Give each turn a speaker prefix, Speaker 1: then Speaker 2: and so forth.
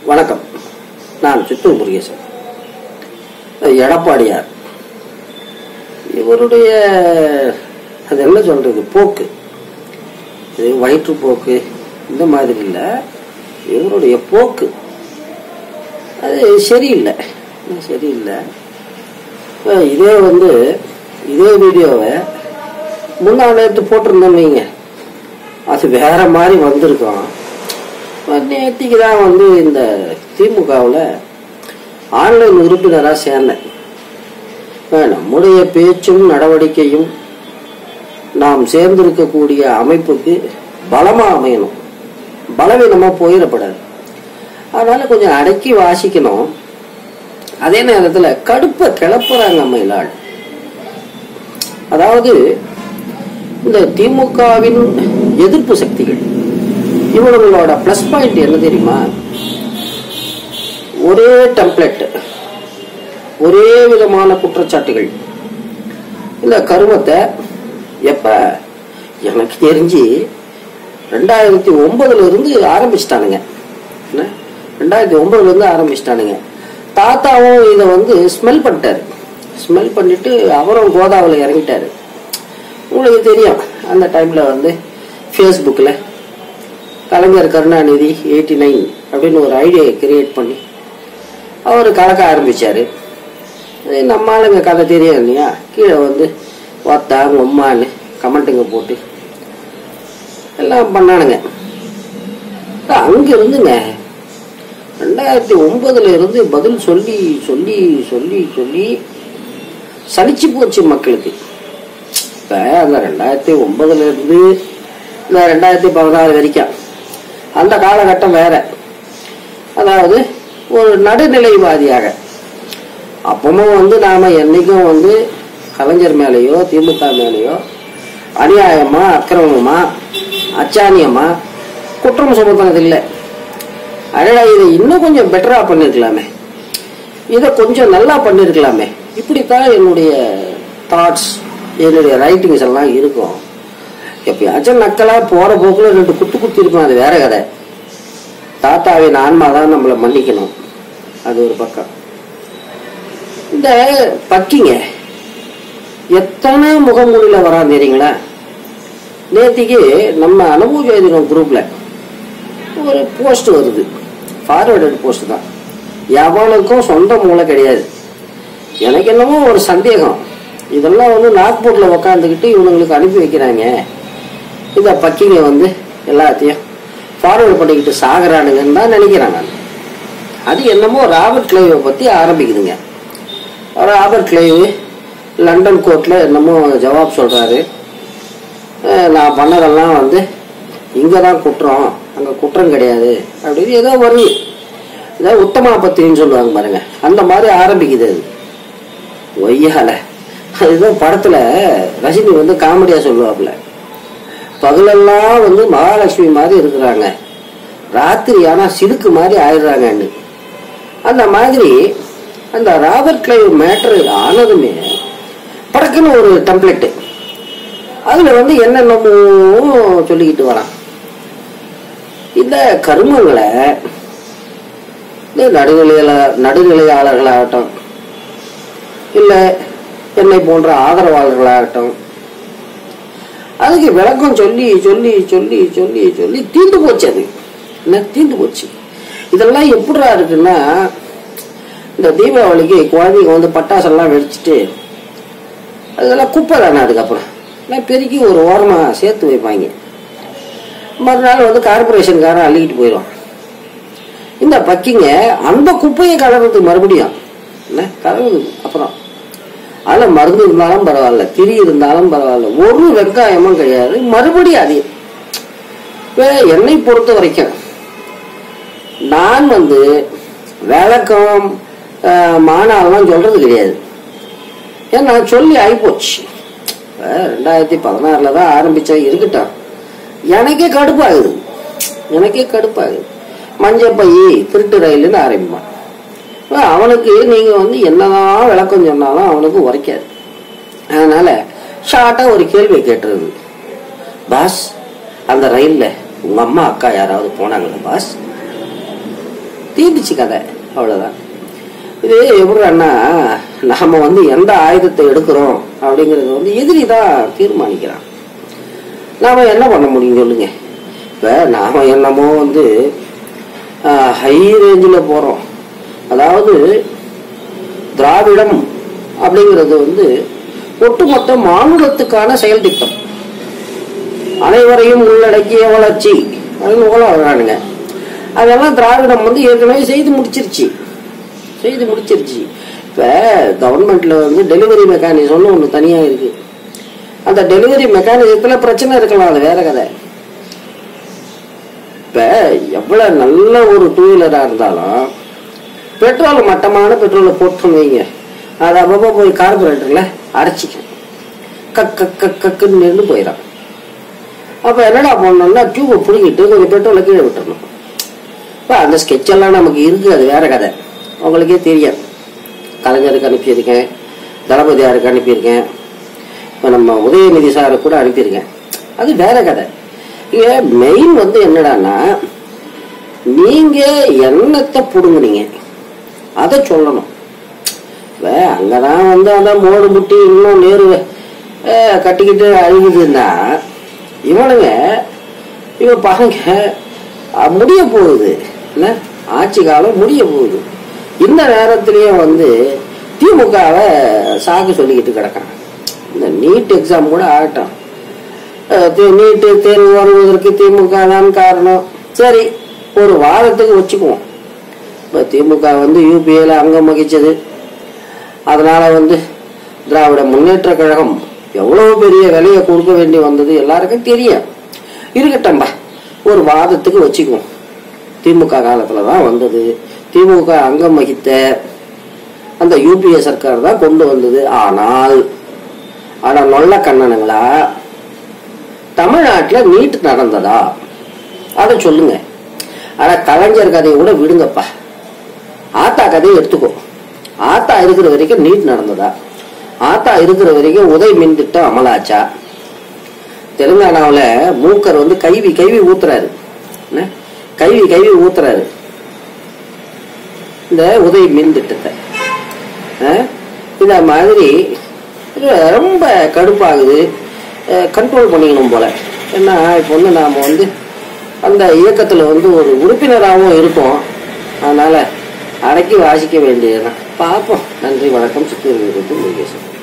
Speaker 1: வணக்கம். நான் சித்தூர் முருகேசன். எடப்பாடியார் இவருடைய அது என்ன சொல்றது போக்கு, இது வயிற்று போக்கு இந்த மாதிரி இல்லை. இவருடைய போக்கு அது சரியில்லை. இதே வீடியோவை முன்னாள் நேற்று போட்டிருந்தோம் வைங்க, அது வேற மாதிரி வந்திருக்கோம். நேற்றுக்கு தான் இந்த திமுகவில் ஆன்லைன் உறுப்பினராக சேர்ந்தேன். நம்முடைய பேச்சும் நடவடிக்கையும் நாம் சேர்ந்திருக்கக்கூடிய அமைப்புக்கு பலமா அமையணும், பலவீனமா போயிடப்படாது. அதனால கொஞ்சம் அடக்கி வாசிக்கணும். அதே நேரத்தில் கடுப்பை கிளப்புறாங்க அம்மையிலாள். அதாவது இந்த திமுகவின் எதிர்ப்பு சக்திகள் இவங்களோட பிளஸ் பாயிண்ட் என்ன தெரியுமா? ஒரே டெம்ப்ளேட், ஒரே விதமான குற்றச்சாட்டுகள். இந்த கருமத்தை எப்ப எனக்கு தெரிஞ்சு 2009 இருந்து ஆரம்பிச்சிட்டானுங்க. 2009 இருந்து ஆரம்பிச்சிட்டானுங்க. தாத்தாவும் இதை ஸ்மெல் பண்ணிட்டாரு. ஸ்மெல் பண்ணிட்டு அவரும் கோதாவில் இறங்கிட்டாரு. உங்களுக்கு தெரியும், அந்த டைம்ல ஃபேஸ்புக்கில் கலைஞர் கருணாநிதி 89 அப்படின்னு ஒரு ஐடியா கிரியேட் பண்ணி அவர் கலக்க ஆரம்பிச்சாரு. நம்ம ஆளுங்க கதை தெரியும் இல்லையா, கீழே ஒத்தாங்க உம்மான்னு கமெண்ட்டுங்க போட்டு எல்லாம் பண்ணானுங்க. அங்க இருந்துங்க 2009 இருந்து பதில் சொல்லி சொல்லி சொல்லி சொல்லி சலிச்சு போச்சு மக்களுக்கு. இப்ப அந்த 2009 இருந்து இந்த 2016 வரைக்கும் அந்த காலகட்டம் வேற. அதாவது ஒரு நடுநிலைவாதியாக அப்பமும் நாம என்னைக்கும் கலைஞர் மேலேயோ திமுக மேலேயோ அநியாயமா அக்கிரமமா அச்சானியமா குற்றம் சுமத்தினதில்லை. அடடா இதை இன்னும் கொஞ்சம் பெட்டரா பண்ணிருக்கலாமே, இதை கொஞ்சம் நல்லா பண்ணிருக்கலாமே, இப்படித்தான் என்னுடைய தாட்ஸ், என்னுடைய ரைட்டிங்ஸ் எல்லாம் இருக்கும். எப்பயாச்சும் நக்கலா போற போக்குல 2 குத்து இருக்கும், அது வேற கதை. தாத்தாவின் ஆன்மாதான் நம்மளை மன்னிக்கணும், அது ஒரு பக்கம். இந்த பக்கிங்க எத்தனை முகமூடியில வரான் தெரியுங்களா? நேத்திக்கு நம்ம அனுபவம் குரூப்ல ஒரு போஸ்ட் வருது, ஃபார்வர்டட் போஸ்ட் தான். எவனுக்கும் சொந்த மூளை கிடையாது. எனக்கு என்னமோ ஒரு சந்தேகம், இதெல்லாம் நாக்பூர்ல உக்காந்துக்கிட்டு இவனுங்களுக்கு அனுப்பி வைக்கிறாங்க. இந்த பக்கிங்க எல்லாத்தையும் ஃபார்வர்டு பண்ணிக்கிட்டு சாகுறானுங்கன்னு தான் நினைக்கிறாங்க. அது என்னமோ ராபர்ட் கிளைவை பத்தி ஆரம்பிக்குதுங்க. ராபர்ட் கிளைவ் லண்டன் கோர்ட்ல என்னமோ ஜவாப் சொல்றாரு. நான் பண்ணதெல்லாம் இங்கதான் குற்றம், அங்க குற்றம் கிடையாது அப்படின்னு ஏதோ வருது. ஏதோ உத்தமா பத்திரின்னு சொல்லுவாங்க பாருங்க, அந்த மாதிரி ஆரம்பிக்குது. அது ஒய்யால அதுதான் படத்துல ரஜினி காமெடியா சொல்லுவாப்புல, பகலெல்லாம் மகாலட்சுமி மாதிரி இருக்கிறாங்க, ராத்திரி ஆனா சிடுக்கு மாதிரி ஆயிடுறாங்கன்னு. அந்த மாதிரி அந்த ராபர்ட் கிளைவ் மேட்டர் ஆனதுமே படக்குன்னு ஒரு டெம்ப்ளேட், அதுல என்னென்னமோ சொல்லிக்கிட்டு வரான். இந்த கருமங்களை நடுநிலையாளர்களாகட்டும் இல்ல என்னை போன்ற ஆதரவாளர்களாகட்டும் அதுக்கு விளக்கம் சொல்லி சொல்லி சொல்லி சொல்லி சொல்லி தீர்ந்து போச்சு. அது என்ன தீர்ந்து போச்சு. இதெல்லாம் எப்படிடா இருக்குன்னா, இந்த தீபாவளிக்கு குழந்தைங்க பட்டாசெல்லாம் வெடிச்சுட்டு அதெல்லாம் குப்பை தானே, அதுக்கப்புறம் பெருக்கி ஒரு ஓரமா சேர்த்து வைப்பாங்க. மறுநாள் கார்பரேஷன்காரன் அள்ளிக்கிட்டு போயிடும். இந்த பக்கிங்க அந்த குப்பையை கலர்றது மறுபடியும் என்ன கலருது. அப்புறம் அதுல மருந்து இருந்தாலும் பரவாயில்ல, திரி இருந்தாலும் பரவாயில்ல, ஒரு வெங்காயமும் கிடையாது, மறுபடியும் அதே. என்னை பொறுத்த வரைக்கும் நான் விளக்கம் மானாலாம் சொல்றது கிடையாது. ஏன்னா சொல்லி ஆகிப்போச்சு. 2016 தான் ஆரம்பிச்சா இருக்கட்டும், எனக்கே கடுப்பாகுது. மஞ்சப்பை திருட்டு ரயில்னு ஆரம்பிப்பான். அவனுக்கு நீங்க என்னதான் விளக்கம் சொன்னாலும் அவனுக்கு உரைக்காது. அதனால ஷார்ட்டா ஒரு கேள்வி கேட்டுறது, பாஸ் அந்த ரயில்ல உங்க அம்மா அக்கா யாராவது போனாங்களா பாஸ்? தீர்ந்துச்சு கதை, அவ்வளவுதான். இது எப்படின்னா, நாம வந்து எந்த ஆயுதத்தை எடுக்கிறோம் அப்படிங்கறது வந்து எதிரி தான் தீர்மானிக்கிறான். நாம என்ன பண்ண முடியும் சொல்லுங்க? இப்ப நாம என்னமோ வந்து ஹை ரேஞ்சில் போறோம். அதாவது திராவிடம் அப்படிங்கிறது வந்து ஒட்டுமொத்த மானுடத்துக்கான செயல் திட்டம், அனைவரையும் உள்ளடக்கிய வளர்ச்சி அப்படின்னு வரானுங்க. அதெல்லாம் திராவிடம் வந்து ஏற்கனவே செய்து முடிச்சிருச்சு. இப்ப கவர்மெண்ட்ல வந்து டெலிவரி மெக்கானிசம்னு ஒண்ணு தனியா இருக்கு. அந்த டெலிவரி மெக்கானிசத்துல பிரச்சனை இருக்கலாம், அது வேற கதை. இப்ப எவ்வளவு நல்ல ஒரு டூ வீலரா இருந்தாலும் பெட்ரோல் மட்டமான பெட்ரோலை போட்டு வைங்க, அது அப்பப்போ போய் கார்பரேட்டர்ல அரைச்சிக்கும், கக்குன்னு நின்று போயிடும். அப்ப என்னடா பண்ணணும்னா டியூபை பிடிக்கிட்டு கொஞ்சம் பெட்ரோலை கீழே விட்டுறணும். இப்போ அந்த ஸ்கெட்ச் எல்லாம் நமக்கு இருக்கு, அது வேற கதை. உங்களுக்கே தெரியும், கலைஞருக்கு அனுப்பியிருக்கேன், தளபதியாருக்கு அனுப்பியிருக்கேன், இப்போ நம்ம உதயநிதி சாரை கூட அனுப்பியிருக்கேன், அது வேற கதை. இங்க மெயின் வந்து என்னடான்னா, நீங்க எண்ணத்தை புடுங்குனீங்க அதை சொல்லணும். அங்கதான் வந்து அதான் மோடு முட்டி இன்னும் நேரு கட்டிக்கிட்டு அழுகுதுன்னா இவன் பாருங்க முடிய போகுது, என்ன ஆட்சி காலம் முடிய போகுது. இந்த நேரத்திலேயே வந்து திமுகவை சாக்கு சொல்லிக்கிட்டு கிடக்கான். இந்த நீட் எக்ஸாம் கூட ஆகட்டும், நீட்டு தேர்வு வருவதற்கு திமுக தான் காரணம். சரி, ஒரு வாதத்துக்கு வச்சுக்குவோம். இப்போ திமுக வந்து யூபிஏல அங்கம் வகிச்சது, அதனால வந்து திராவிட முன்னேற்ற கழகம் எவ்வளவு பெரிய விலையை கொடுக்க வேண்டி வந்தது எல்லாருக்கும் தெரியும். இருக்கட்டும்பா, ஒரு வாதத்துக்கு வச்சுக்குவோம். திமுக காலத்துலதான் வந்தது, திமுக அங்கம் வகித்த அந்த யூபிஏ சர்க்கார் தான் கொண்டு வந்தது. ஆனால் நொல்ல கண்ணனுங்களா, தமிழ்நாட்டுல நீட் நடந்ததா அதை சொல்லுங்க. ஆனா கலைஞர் கதையை கூட விடுங்கப்பா, ஆத்தா கதையை எடுத்துக்கோ. ஆத்தா இருக்கிற வரைக்கும் நீட் நடந்ததா? ஆத்தா இருக்கிற வரைக்கும் உதய் மின் திட்டம் அமலாச்சா? தெலுங்கானாவில மூக்கர் வந்து கைவி ஊத்துறாரு, கைவி ஊத்துறாரு இந்த உதய் மின் திட்டத்தை. இந்த மாதிரி ரொம்ப கடுப்பாகுது, கண்ட்ரோல் பண்ணிக்கணும் போல. ஏன்னா இப்போ வந்து நாம வந்து அந்த இயக்கத்துல வந்து ஒரு உறுப்பினராகவும் இருக்கோம், அதனால அடக்கி வாசிக்க வேண்டியதுதான். பார்ப்போம். நன்றி, வணக்கம். சித்தூர் முருகேசன்.